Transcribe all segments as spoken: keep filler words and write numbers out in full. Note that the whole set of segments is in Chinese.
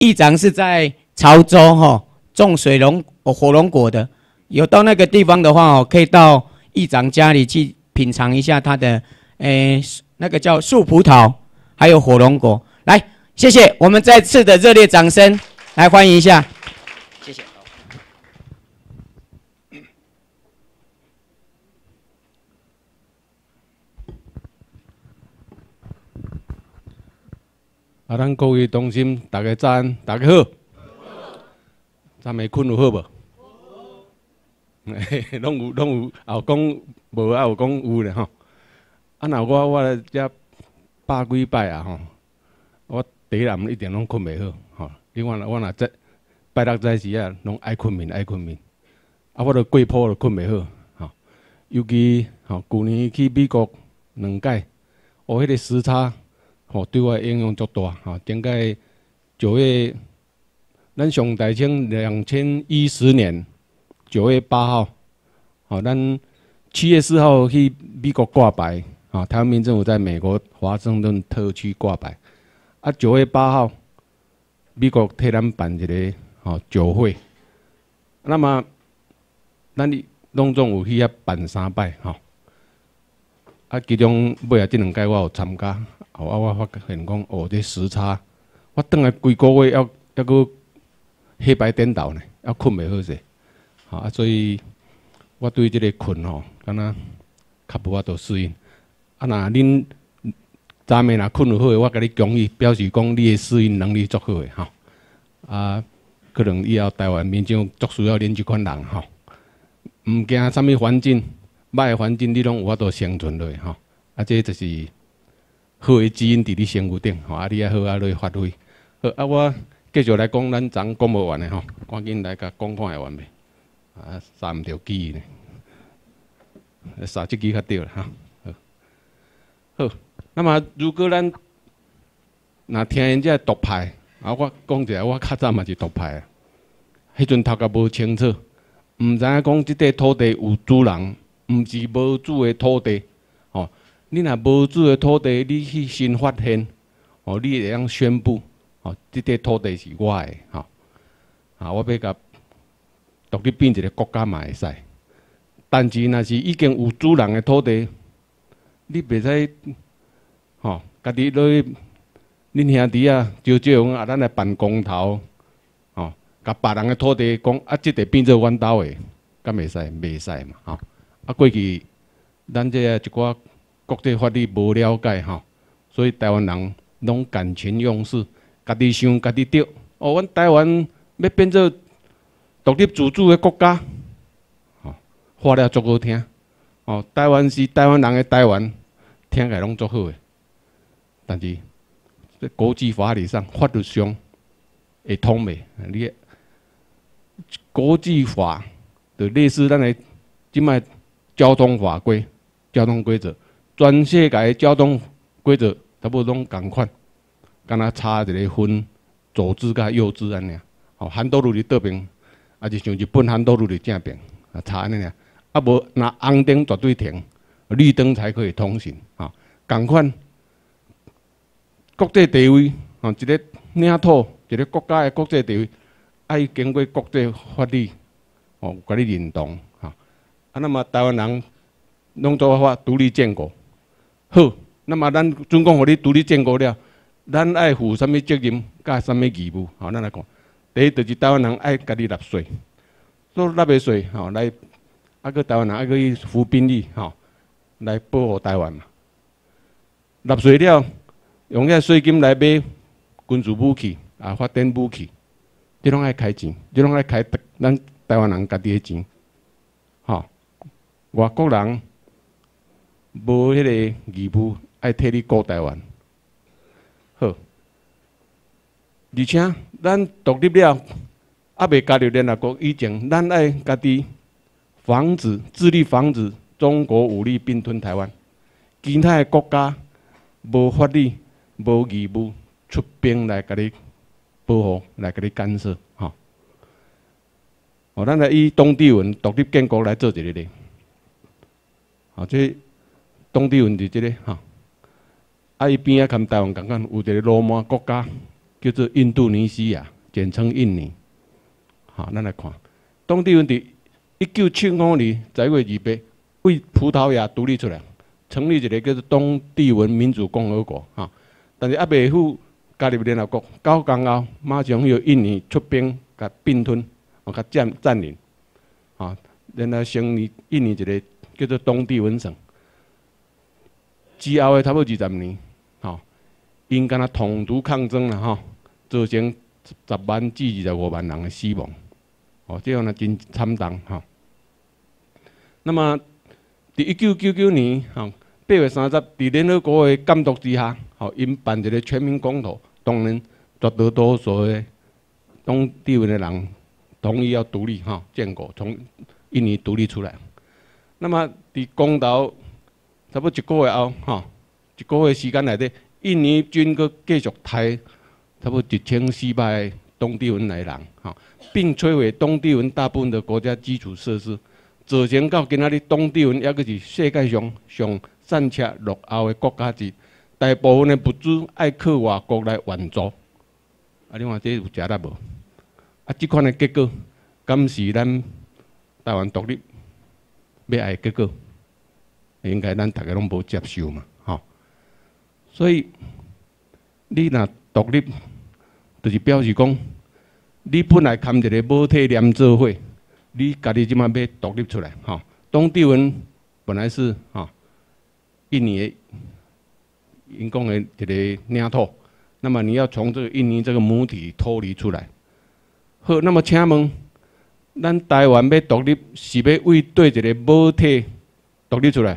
议长是在潮州哈、哦、种水龙火龙果的，有到那个地方的话哦，可以到议长家里去品尝一下他的诶那个叫树葡萄，还有火龙果。来，谢谢，我们再次的热烈掌声来欢迎一下，谢谢。 啊，咱各位同心，大家早安，大家好。昨暝困有好无？拢有，拢有，也有讲无，也有讲有咧吼。啊，若我我遮百几摆啊吼，我第一暗一定拢困袂好吼。另外我若这拜六早时啊，拢爱困眠爱困眠。啊，我著过铺著困袂好吼。尤其吼，去年去美国两届，哦，迄个时差。 吼，对我影响足大吼。顶个九月，咱上大清两千一十年九月八号，吼，咱七月四号去美国挂牌，吼，台湾民政府在美国华盛顿特区挂牌。啊，九月八号，美国替咱办一个吼酒会，那么咱拢总有去遐办三摆吼。啊，其中尾啊，即两届我有参加。 后啊，我发现讲，哦，这时差，我转来规个月，还还阁黑白颠倒呢，还困袂好势，吼啊，所以我对即个困吼，敢若较无法度适应。啊，若恁昨暝若困有好诶，我甲你恭喜，表示讲你诶适应能力足好诶，吼。啊，可能以后台湾民众足需要恁即款人吼，毋惊啥物环境，歹诶环境你拢有法度生存落去吼。啊，这就是。 好诶基因伫你身躯顶，吼啊，你啊好啊来发挥。好啊，我继续来讲咱昨讲无完诶吼，赶紧来甲讲看会完未？啊，杀毋着机呢，杀即支较对啦哈。好，好，那么如果咱若听因遮独派，啊，我讲一下，我较早嘛是独派啊。迄阵头壳无清楚，毋知影讲即块土地有主人，毋是无主诶土地，吼。 你若无主诶土地，你去新发现，哦，你会当宣布，哦，即块土地是我诶，吼，啊，我要甲独立变一个国家嘛会使，但是若是已经有主人诶土地，你袂使，吼，家己咧，恁兄弟啊，招招讲啊，咱来办公投，吼，甲别人诶土地讲啊，即块变做阮兜诶，敢袂使？袂使嘛，吼，啊，过去咱这一寡。 国际法律无了解吼，所以台湾人拢感情用事，家己想家己对。哦，阮台湾要变做独立自主的国家，吼，话了足好听。哦，台湾是台湾人的台湾，听起来拢足好诶。但是在国际法理上、法律上会通袂？你国际法就类似咱的即摆交通法规、交通规则。 全世界的交通规则差不多拢共款，敢若差一个分左支甲右支安尼。吼，韩道路伫倒边，啊是像日本韩道路伫正边，啊差安尼尔。啊无，若红灯绝对停，绿灯才可以通行。吼，共款国际地位，吼一个领土，一个国家的国际地位，爱经过国际法律，吼，甲你认同。吼，啊那么台湾人拢做法独立建国。 好，那么咱准讲互你独立建国了，咱爱负啥物责任，甲啥物义务？吼，咱来讲，第一就是台湾人爱家己纳税，所以纳的税，吼来，啊个台湾人爱去服兵役，吼来保护台湾嘛。纳税了，用遐税金来买军事武器，啊发展武器，这拢爱开钱，这拢爱开咱台湾人家己的钱，吼，外国人。 无迄个义务爱替你顾台湾，好，而且咱独立了，还未加入联合国以前，咱爱家己防止、致力防止中国武力并吞台湾。其他的国家无法律、无义务出兵来甲你保护、来甲你干涉，吼。哦，咱来以当地文独立建国来做一个例，好，这。 当地问题即个吼，啊伊边仔跟台湾共款，有一个罗马国家叫做印度尼西亚， 简称印尼。好，咱来看，东帝汶伫一九七五年十一月二八为葡萄牙独立出来，成立一个叫做东帝汶民主共和国。哈，但是还袂赴加入联合国，九天后马上由印尼出兵甲并吞，哦，甲占占领。啊，然后成立印尼一个叫做东帝汶省。之后的差不多二十年，吼，因敢若统独抗争啦，吼，造成十万至二十五万人的死亡，哦，这样呢真惨重，吼。那么，伫一九九九年，吼，八月三十，伫联合国的监督之下，吼，因办一个全民公投，当然绝大多数的东帝汶的人同意要独立，吼，建国，从印尼独立出来。那么，伫公投差不多一个月后，吼，一个月时间内底，印尼军阁继续杀差不多一千四百个东帝汶来人，吼，并摧毁东帝汶大部分的国家基础设施，造成到今仔日东帝汶抑阁是世界上上散车落后的国家之一，大部分的物资爱靠外国来援助。啊，你看这有食力无？啊，即款的结果，敢是咱台湾独立要爱的结果？应该咱大家拢无接受嘛，吼。所以你若独立，就是表示讲，你本来含一个母体连做伙，你家己即马要独立出来，吼。东帝汶本来是吼印尼的，因讲的一个领土，那么你要从这个印尼这个母体脱离出来。好，那么请问，咱台湾要独立，是要为对一个母体独立出来？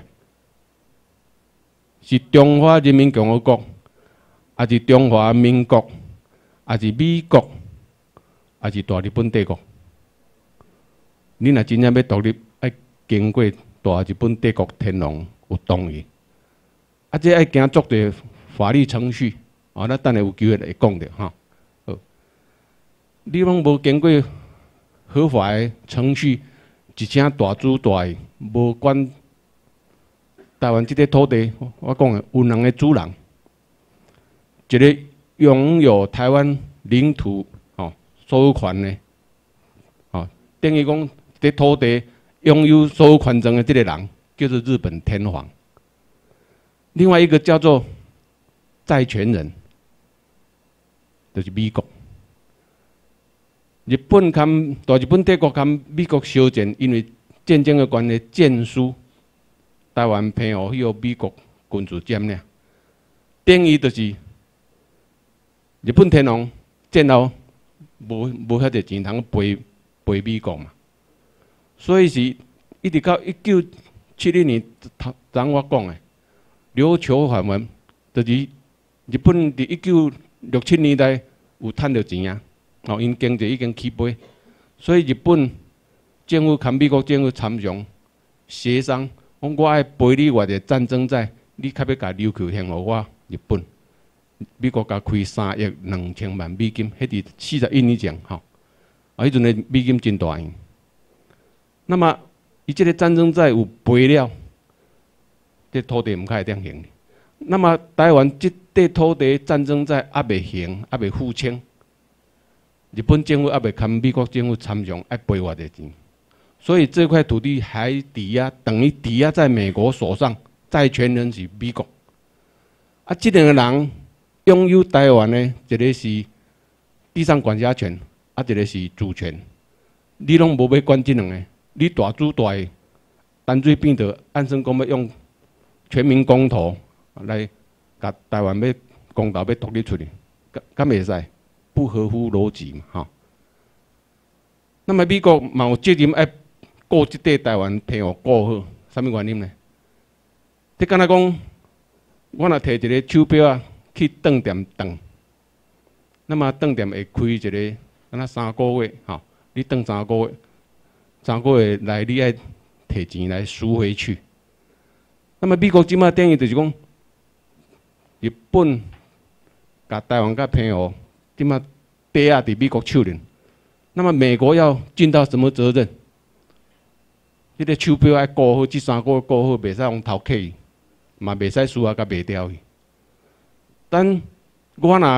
是中华人民共和国，还是中华民国，还是美国，还是大日本帝国？你若真正要独立，要经过大日本帝国天皇有同意，啊，这要行足个法律程序，啊，咱等下有机会来讲着哈。好，你拢无经过合法的程序，一声大主大意，无管。台湾这块土地，我讲的有人的主人，一个拥有台湾领土哦所有权的，哦，等于讲这土地拥有所有权证的这个人，叫做日本天皇。另外一个叫做债权人，就是美国。日本跟大日本帝国跟美国相战，因为战争的关系，战输。台湾偏互迄个美国军事占领，等于就是日本天皇战后无无遐个钱通赔赔美国嘛，所以是一直到一九七零年，昨我讲的琉球繁文，就是日本伫一九六七年代有趁到钱啊，哦，因经济已经起飞，所以日本政府跟美国政府参详协商。讲我爱赔你偌个战争债，你较要甲琉球还互我日本。美国甲开三亿两千万美金，迄伫四十一年前吼，啊，迄阵的美金真大样。那么，伊即个战争债有赔了，这土地毋开会当还。那么，台湾即块土地战争债还未还，还未付清，日本政府还未跟美国政府参详，爱赔偌个钱。所以这块土地还抵押，等于抵押在美国手上，债权人是美国。啊，这两个人拥有台湾的，一个是地上管辖权，啊，一个是主权。你拢无要管这两个，你大主大的，干脆变得按算讲要用全民公投来，甲台湾要公投要独立出去，敢敢袂使？不合乎逻辑嘛，吼。那么美国嘛有责任爱。顾即块台湾偏互顾好，啥物原因呢？你敢若讲，我若摕一个手表啊去饭店当，那么饭店会开一个，敢若三个月，吼，你当三个月，三个月来你爱摕钱来赎回去。那么美国即马等于就是讲，日本甲台湾甲偏互，即马地啊伫美国手里，那么美国要尽到什么责任？迄个手表爱顾好，即三个月顾好，袂使用偷客伊，嘛袂使输啊甲卖掉伊。等我若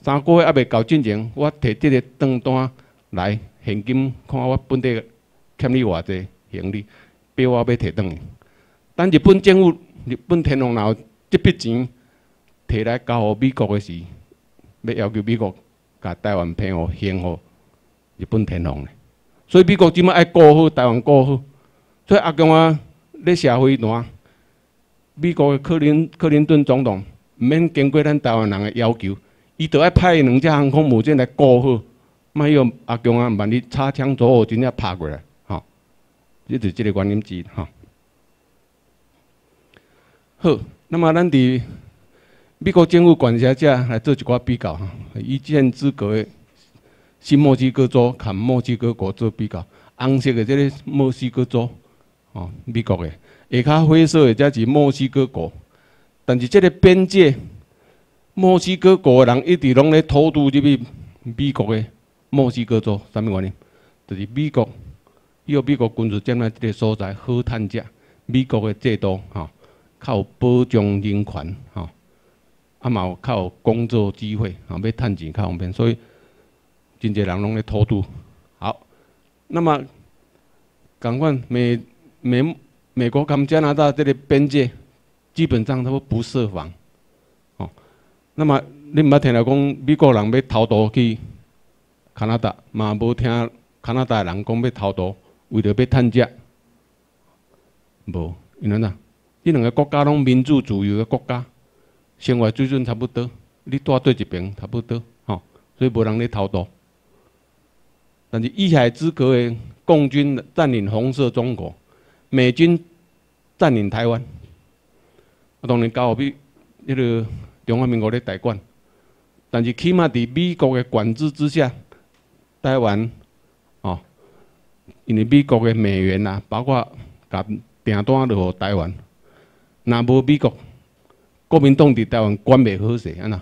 三个月还未到进前，我摕这个账单来现金，看我本地欠你偌济行李，逼我要摕转去。但日本政府、日本天皇若有这笔钱摕来交予美国的时，要要求美国甲台湾骗互还互日本天皇呢。所以美国即摆爱顾好台湾，顾好。所以阿公啊，咧社会单，美国的克林克林顿总统毋免经过咱台湾人的要求，伊就爱派两只航空母舰来顾好，莫用阿公啊，万一擦枪走火，真正拍过来，吼、哦，这就是这个原因之一，吼、哦。好，那么咱伫美国政府管辖下来做一寡比较，哈，依建资格的新墨西哥州和墨西哥国做比较，红色的这个墨西哥州。哦，美国的，下较灰色的则是墨西哥国，但是这个边界，墨西哥国的人一直拢咧偷渡入去美国的墨西哥州，啥物原因？就是美国，伊有美国军事占领这个所在好趁食，美国的制度吼，较有保障人权吼，啊嘛有较有工作机会，吼要趁钱较方便，所以真侪人拢咧偷渡。好，那么赶快美。美美国跟加拿大这个边界，基本上都不设防，哦。那么你毋捌听到讲美国人要逃渡去加拿大，嘛无听加拿大人讲要逃渡，为着要趁食，无，因为哪？这两个国家拢民主自由的国家，生活水准差不多，你住对一边差不多，吼，所以无人咧逃渡。但是依海之隔的共军占领红色中国。美军占领台湾，啊，当然交予美迄个中华民国咧代管，但是起码伫美国的管制之下，台湾哦，因为美国的美元啊，包括甲订单落予台湾，若无美国国民党伫台湾管袂好势，安那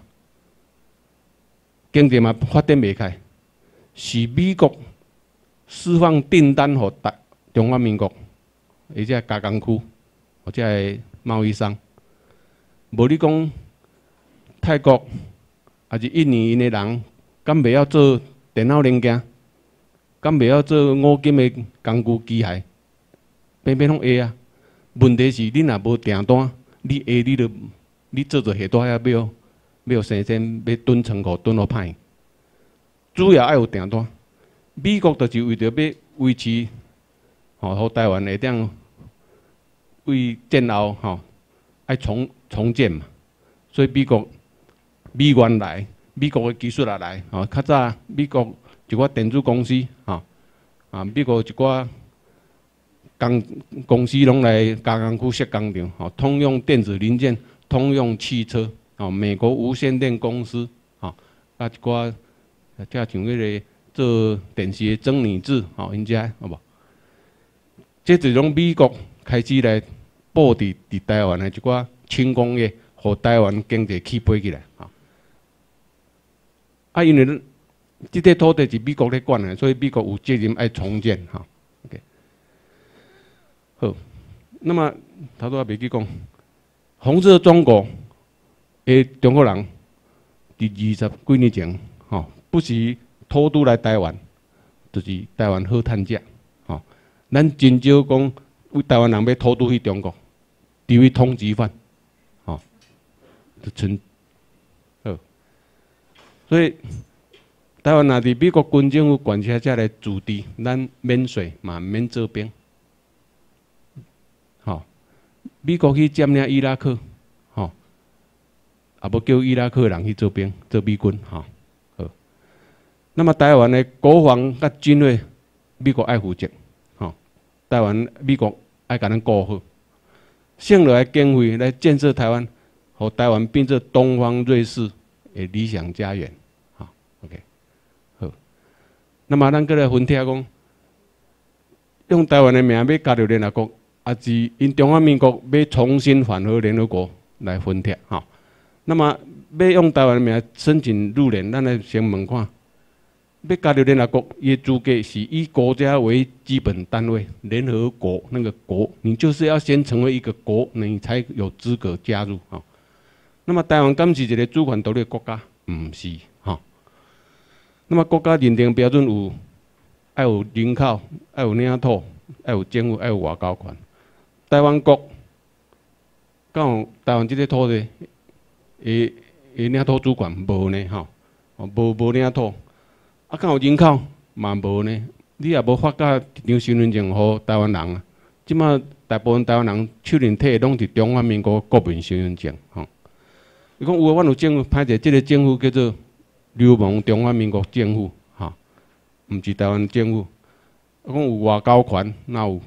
经济嘛发展袂开，是美国释放订单予台中华民国。而且加工区，或者系贸易商，无你讲泰国还是印尼因的人，敢袂晓做电脑零件，敢袂晓做五金的工具机械，偏偏拢会啊。问题是你若无订单，你下你就你做做下大遐要要生产要囤仓库囤好歹，主要爱有订单。美国就是为着要维持。吼，互台湾会当为战后吼爱重重建嘛，所以美国美元来，美国的技术也来，吼，较早美国一寡电子公司，吼啊，美国一寡工公司拢来加工区设工厂，吼，通用电子零件，通用汽车，吼，美国无线电公司，吼，啊一寡，即像迄个做电视的曾拟制，吼，因遮好无？这就是从美国开始来布置伫台湾的一寡轻工业，互台湾经济起飞起来。啊，啊，因为这块土地是美国咧管的，所以美国有责任爱重建。哈 ，OK， 好。那么头拄也袂记讲，红色中国的中国人伫二十几年前，吼，不是偷渡来台湾，就是台湾好趁食。咱真少讲，为台湾人要偷渡去中国，成为通缉犯，吼，就存好。所以台湾若伫美国军政府管辖下来驻地，咱免税嘛免做兵，吼。美国去占领伊拉克，吼，也无叫伊拉克人去做兵，做美军，吼。好。那么台湾的国防甲军队，美国爱负责。台湾美国爱甲咱顾好，省落来经费来建设台湾，互台湾变做东方瑞士的理想家园。好 ，OK， 好。那么咱过来分析讲，用台湾的名要加入联合国，也是因中华民国要重新返回联合国来分析。哈，那么要用台湾的名申请入联，咱来先问看。要加入联合国，伊资格是以国家为基本单位，联合国那个国，你就是要先成为一个国，你才有资格加入哈。那么台湾敢是一个主权独立国家？唔是哈。 那么国家认定标准有，要有人口，要有领土，要有政府，要有外交权。台湾国，敢有台湾这个土地，诶诶领土主权无呢？吼，无无领土，啊，敢有人口嘛无呢？你也无发甲一张身份证互台湾人啊。即马大部分台湾人手认摕拢是中华民国国民身份证，吼。伊讲有诶，阮有政府，歹势，即个政府叫做流氓中华民国政府，吼，毋是台湾政府。啊，讲有外交权，哪有？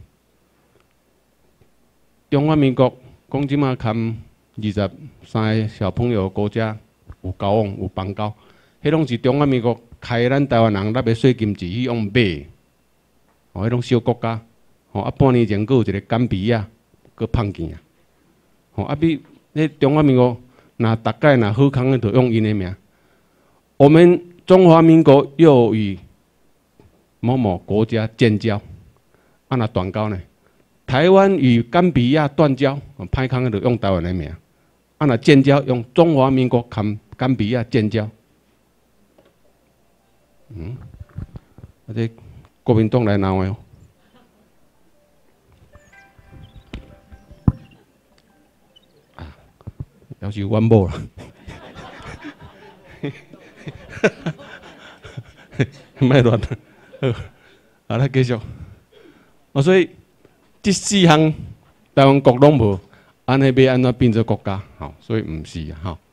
中华民国讲即马含二十三个小朋友国家有交往有邦交，迄拢是中华民国开咱台湾人纳个税金钱去用买，吼，迄拢小国家。吼啊，半年前佫有一个甘比亚，佫碰见啊。吼啊，比迄中华民国若大概若好康诶，就用因诶名。我们中华民国又与某某国家建交，啊，若断交呢？台湾与甘比亚断交，歹康诶就用台湾诶名。啊，若建交用中华民国含甘比亚建交。嗯，啊，这国民党来闹诶。要是阮某啦，莫乱啊！好，来继续。哦，所以这四项台湾国拢无，安尼要安怎变做国家？吼，所以毋是啊，吼。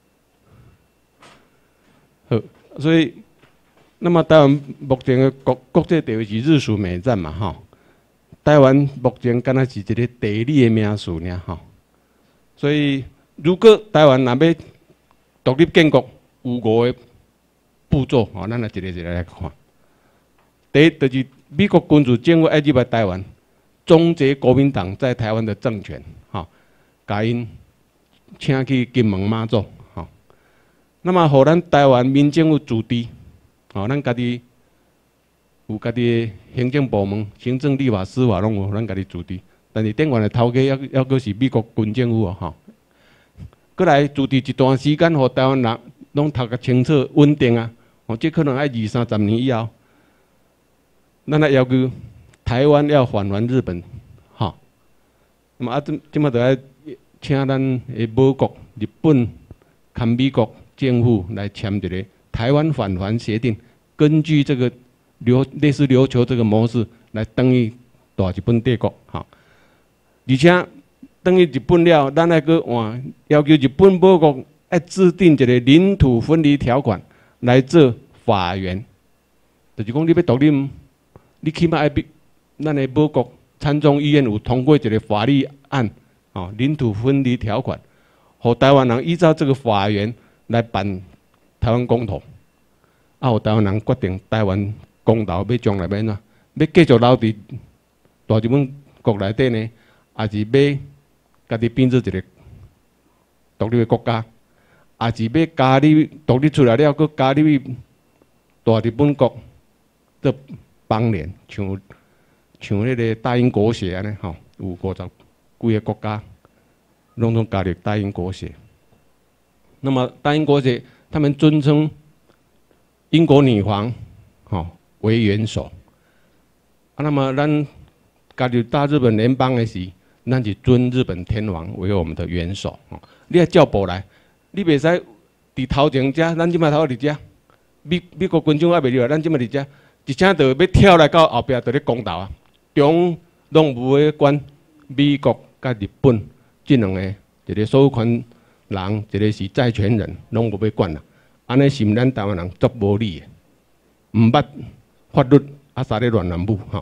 好，所以那么台湾目前的国国际地位是日属美战嘛，吼。台湾目前敢若是一个地理的名词尔，吼。所以。如果台湾若要独立建国，有五个步骤，吼，咱来一个一个来看。第一，就是美国军事政府要入来台湾，终结国民党在台湾的政权，吼，甲因请去金门马祖，吼。那么，互咱台湾民政府自治，吼，咱家己有家己的行政部门、行政、立法、司法拢有咱家己自治，但是电源的头家要要阁是美国军政府哦，吼。过来自治一段时间，互台湾人拢读个清楚、稳定啊！哦，这可能要二三十年以后，咱来要求台湾要返还日本，吼。那么啊，即即马就要请咱的母国日本跟美国政府来签一个台湾返还协定，根据这个琉类似琉球这个模式来等于大日本帝国，吼。而且。等于日本了，咱还阁换要求日本母国要制定一个领土分离条款来做法源，就是讲你要独立，你起码要比咱的母国参众议院有通过一个法律案，哦，领土分离条款，互台湾人依照这个法源来办台湾公投，啊，互台湾人决定台湾公投要将来要安怎，要继续留伫大日本国内底呢，还是要？家己变做一个独立的国家，也是要加入独立出来了，佮加入大日本国的邦联，像像迄个大英国协安尼吼，有五十几个国家拢总加入大英国协。那么大英国协他们尊称英国女皇吼为元首，啊，那么咱加入大日本联邦的时。咱是尊日本天皇为我们的元首，哦，你要叫步来，你袂使伫头前遮，咱即摆头伫遮，美美国军政还袂入来，咱即摆伫遮，一请就要跳来到后壁，就咧公投啊，中拢无咧管美国甲日本即两个，一个所有权人，一个是债权人，拢无要管啦。安尼是毋咱台湾人足无理的，毋捌法律啊，啥咧乱乱舞吼。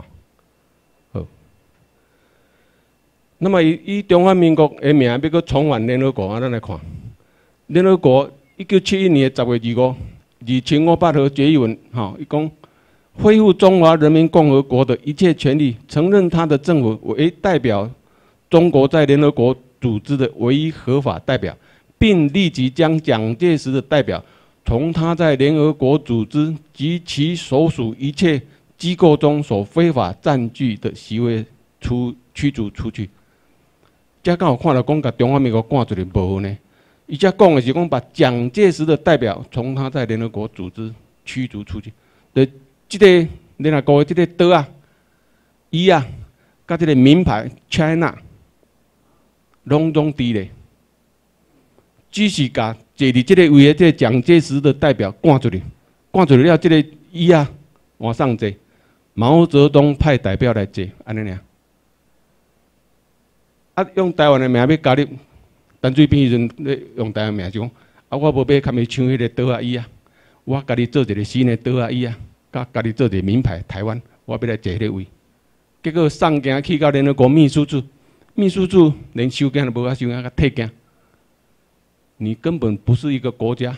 那么以以中华民国的名要搁重返联合国啊，咱来看，联合国一九七一年十月二五，以前五八号决议文，吼，伊讲恢复中华人民共和国的一切权利，承认他的政府为代表中国在联合国组织的唯一合法代表，并立即将蒋介石的代表从他在联合国组织及其所属一切机构中所非法占据的席位出驱逐出去。这刚好看到讲，把中华民国赶出去无呢？伊这讲的是讲，把蒋介石的代表从他在联合国组织驱逐出去。对，即、这个你若讲的即个刀啊、椅啊，甲即个名牌 China， 拢拢伫咧，只是甲坐伫即个位的即个蒋介石的代表赶出去，赶出去了，即个椅啊往上坐，毛泽东派代表来坐，安尼尔。啊，用台湾的名要加入陈水扁迄阵咧用台湾名就讲，啊，我无要堪咪抢迄个刀啊椅啊，我家己做一个新的刀啊椅啊。甲家己做一个名牌台湾，我要来坐迄个位。结果送件去到联合国秘书处，秘书处连收件都无法收件，甲退件。你根本不是一个国家。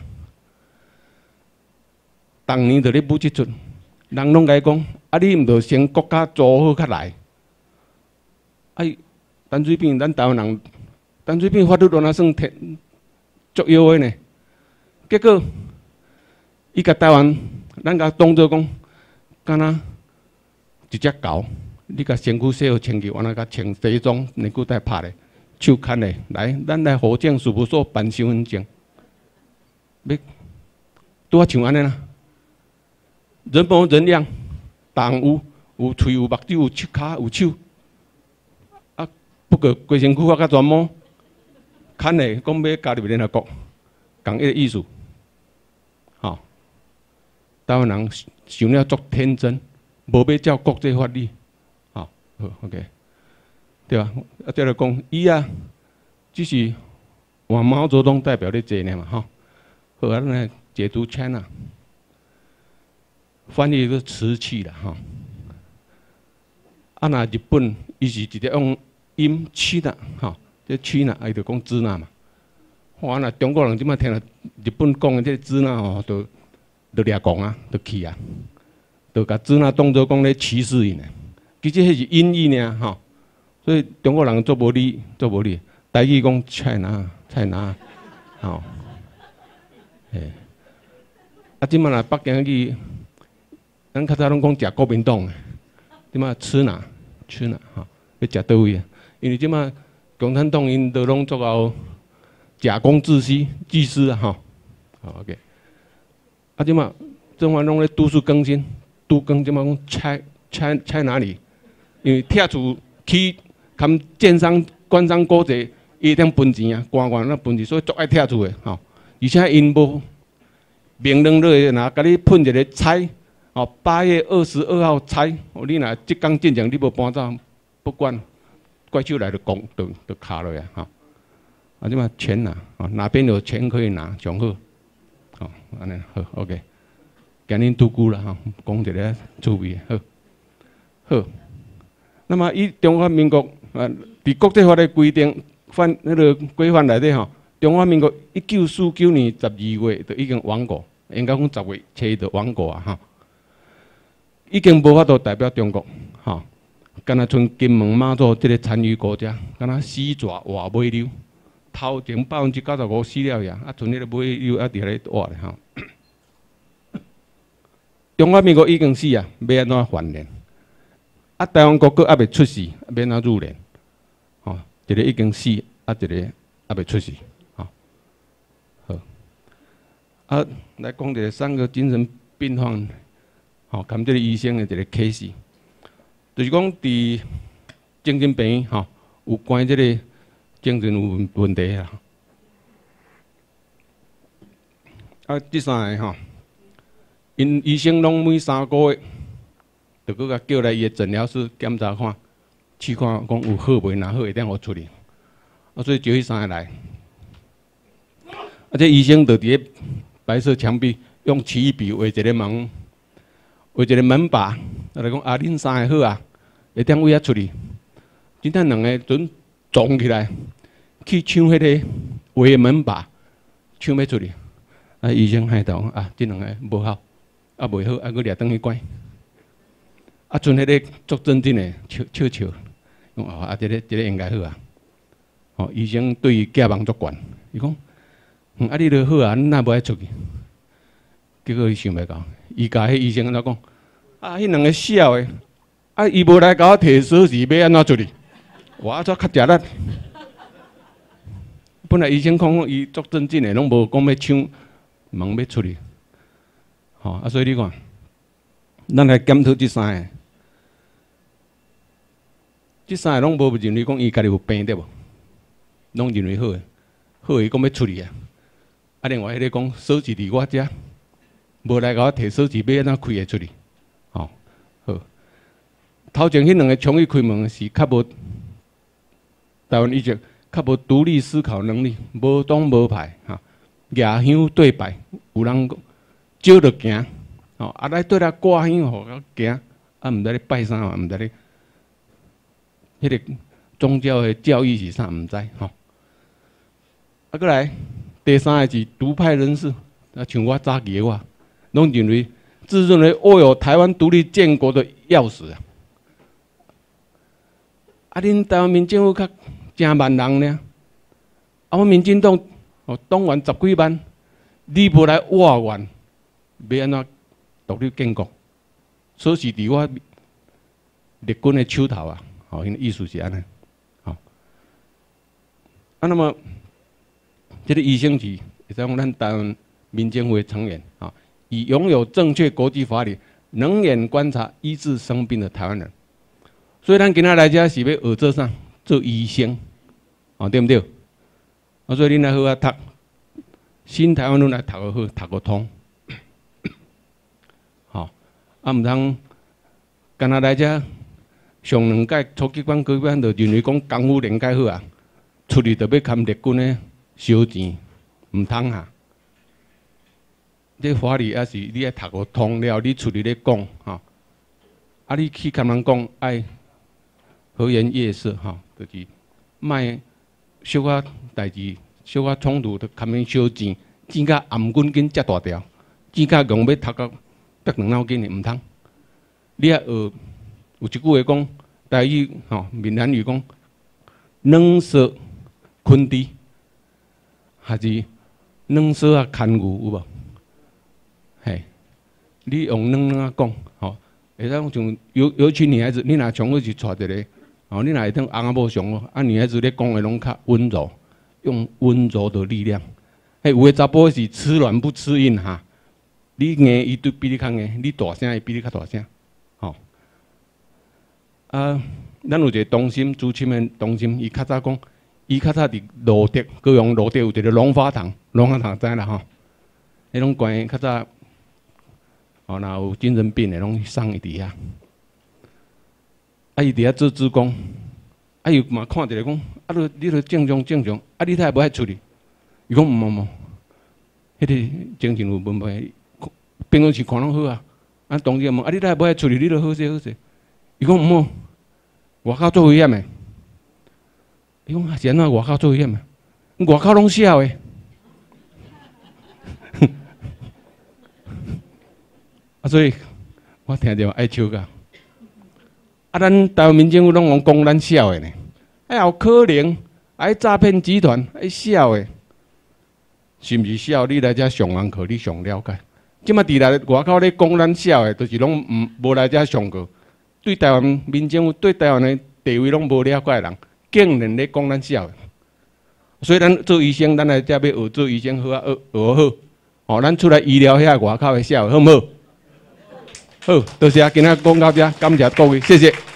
当年就咧舞即出，人拢甲伊讲，啊，你毋着先国家做好较来。啊，陈水扁，咱台湾人，陈水扁法律原来算天足妖的呢。结果，伊甲台湾。咱甲当作讲，敢若一只狗，你甲身躯洗好清气，完了甲穿西装、内裤带拍咧，手牵咧，来，咱来户政事务所办身份证。要拄啊像安尼啦，人模人样，人有有喙有目睭有七骹有手，啊，不过规身躯我甲全摸，牵咧讲要加入联合国，共一个意思。台湾人想了足天真，无要照国际法律，好，好 ，OK， 对吧？啊，再来讲，伊啊，只是往毛泽东代表咧坐呢嘛，吼。好啊，咱来解读 China， 翻译个瓷器啦，吼。啊，那日本伊是直接用音 China， 吼，这 China 伊就讲支那嘛。哇，那中国人即摆听了日本讲的这支那吼，都。就掠讲啊，就去啊，就甲支那当作讲咧歧视伊呢。其实迄是音译尔吼，所以中国人做无理，做无理。台语讲 China China， 吼，诶，啊，即摆若北京去，咱较早拢讲食国民党诶，即摆吃哪吃哪吼，要食倒位啊？因为即摆共产党因都拢做到假公济私，济私啊，吼，好 OK。啊，即马中华拢咧都市更新，都更即马讲拆拆拆哪里？因为拆除去含建商、官商勾结，伊通分钱啊，官官那分钱，所以足爱拆除的吼。而且因无明亮落去，若甲你喷一个拆，哦，八月二十二号拆，哦，你若即工进前你无搬走，不管怪手来就讲，就就卡落呀，吼。啊，即马钱拿，哦，哪边有钱可以拿，上好。好，安尼好 ，OK。今日拄久啦，吼，讲一个趣味好。好，那么以中华民国啊，伫国际法的规定范迄个规范内底吼，中华民国一九四九年十二月就已经亡国，应该讲十月初就亡国啊，吼。已经无法度代表中国，吼。敢若像金门、马祖这个参与国家，敢若死蛇活尾溜。头前百分之九十五死了呀，啊，剩迄个尾又啊伫咧活咧吼。中华民国已经死啊，要安怎还联？啊，台湾国阁还未出世，要安怎入联？吼，一个已经死，啊，一个还未出世，吼。好，啊，来讲一个三个精神病患，吼，含这个医生的一个 case， 就是讲伫精神病院吼，有关这个。精神有问题啦，啊，这三个吼，因医生拢每三个月，就搁甲叫来伊个诊疗室检查看，试看讲有好袂，若好会当互处理，啊，所以就迄三个来，啊，这医生就伫个白色墙壁用奇异笔画一个门，画一个门把，啊来讲啊，恁三个好啊，会当为遐处理，今天两个准撞起来。去抢迄个画的门把，抢要出去，啊！医生害到啊，这两个无效，啊袂好，啊佫掠转去关，啊剩迄个足真正的笑笑笑，讲哦啊，这个这个应该好啊，哦，医生对伊寄望足悬，伊讲，嗯啊你著好啊，你哪无爱出去？结果伊想袂到，伊甲迄医生安怎讲？啊，迄两个笑的，啊伊无来甲我摕锁匙，要安怎出去？我怎较食力？本来医生讲伊足正经的，拢无讲要抢门要出去， 吼、啊，所以你看，咱来检讨这三个，这三个拢无认为讲伊家己有病对无？拢认为好诶，好伊讲要处理啊。啊，另外迄个讲锁匙伫我遮，无来甲我摕锁匙，要安怎开会出去？吼、好。头前迄两个冲去开门是较无台湾以前较无独立思考能力，无党无派哈，亚香对拜，有人招着行，吼啊来对来挂香互个行，啊毋知咧拜啥嘛，毋知咧，迄个宗教的教义是啥毋知吼。啊，过来第三个是独派人士，啊像我早期我，拢认为自认为握有台湾独立建国的钥匙啊。啊，恁台湾民政府较正万人呢，啊，我民进党哦党员十几万，你无来斡旋，要安怎独立建国？锁匙伫我日军的手头啊，吼、哦，因意思是安尼，吼、哦。啊，那么这个医生是，会使讲咱台湾民政府的成员啊，以拥有正确国际法理、冷眼观察、医治生病的台湾人。所以咱今仔来遮是要学做啥？做医生，哦，对毋对？啊，所以恁来好啊读新台湾论来读个好，读个通，吼、哦，啊毋通干那来遮上两届初级班、高级班，就认为讲功夫练介好啊，出去就要堪日军的烧钱，毋通啊！这法律也是你爱读个通了，你出去咧讲，吼、哦，啊你去甲人讲爱。和颜悦色，吼，就是卖小可代志、小可冲突，就堪免烧钱，钱甲颔棍紧遮大条，钱甲用要读到白两脑筋的毋通。你啊学有一句话讲，台语吼闽南语讲，软说昆猪，还是软说啊牵牛有无？嘿，你用软软啊讲，吼，会使讲像尤尤其女孩子，你若从过去带一个。哦，你若会当翁仔某上哦，啊女孩子咧讲的拢较温柔，用温柔的力量。嘿，有的查甫是吃软不吃硬哈，你硬伊对比你较硬，你大声伊比你较大声，吼、哦。啊，咱有一个同心朱钦的同心，伊较早讲，伊较早伫罗德，高雄罗德有一个龙发堂，龙发堂知啦吼，迄种关于较早，哦，若有精神病的拢送伊伫遐。啊！伊伫遐做志工，啊伊嘛看一个讲，啊你你著正常正常，啊你太无爱处理。伊讲毋毋毋，迄个精神有问题，办公室看拢好啊。啊同志问，啊你太无爱处理，你著好势好势。伊讲毋好，外口做危险的。伊讲啊是安怎外口做危险的？外口拢笑的。啊所以，我听着爱笑甲。啊，咱台湾民政府拢讲讲咱笑的呢，还有可能，还诈骗集团，还笑的，是毋是笑？你来遮上完课，你上了解。即马伫来外口咧讲咱笑的，就是拢毋无来遮上课，对台湾民政府、对台湾的地位拢无了解的人，竟然咧讲咱笑的。所以咱做医生，咱来遮要学做医生好啊，学学好。哦，咱出来医疗遐外口的笑的，好毋好？好，多谢今仔讲到遮，感谢各位，谢谢。